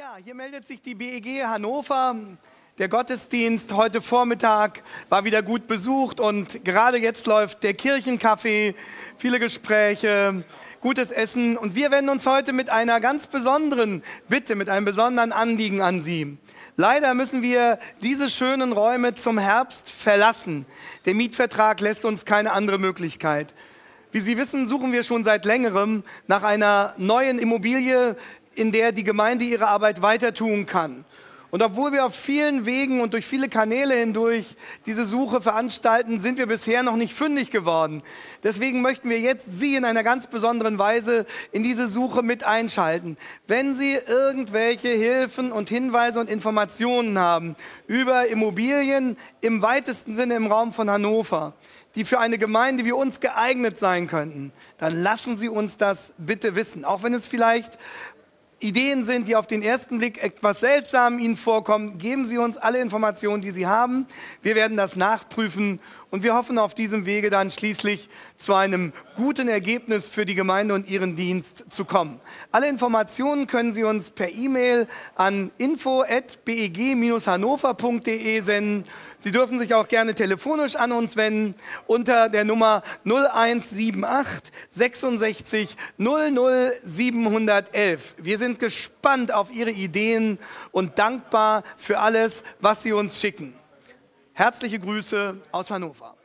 Ja, hier meldet sich die BEG Hannover. Der Gottesdienst heute Vormittag war wieder gut besucht und gerade jetzt läuft der Kirchenkaffee, viele Gespräche, gutes Essen. Und wir wenden uns heute mit einer ganz besonderen Bitte, mit einem besonderen Anliegen an Sie. Leider müssen wir diese schönen Räume zum Herbst verlassen. Der Mietvertrag lässt uns keine andere Möglichkeit. Wie Sie wissen, suchen wir schon seit längerem nach einer neuen Immobilie, in der die Gemeinde ihre Arbeit weiter tun kann. Und obwohl wir auf vielen Wegen und durch viele Kanäle hindurch diese Suche veranstalten, sind wir bisher noch nicht fündig geworden. Deswegen möchten wir jetzt Sie in einer ganz besonderen Weise in diese Suche mit einschalten. Wenn Sie irgendwelche Hilfen und Hinweise und Informationen haben über Immobilien im weitesten Sinne im Raum von Hannover, die für eine Gemeinde wie uns geeignet sein könnten, dann lassen Sie uns das bitte wissen. Auch wenn es vielleicht Ideen sind, die auf den ersten Blick etwas seltsam Ihnen vorkommen, geben Sie uns alle Informationen, die Sie haben. Wir werden das nachprüfen und wir hoffen auf diesem Wege dann schließlich zu einem guten Ergebnis für die Gemeinde und ihren Dienst zu kommen. Alle Informationen können Sie uns per E-Mail an info@beg-hannover.de senden. Sie dürfen sich auch gerne telefonisch an uns wenden unter der Nummer 0178 66 00 711. Wir sind gespannt auf Ihre Ideen und dankbar für alles, was Sie uns schicken. Herzliche Grüße aus Hannover.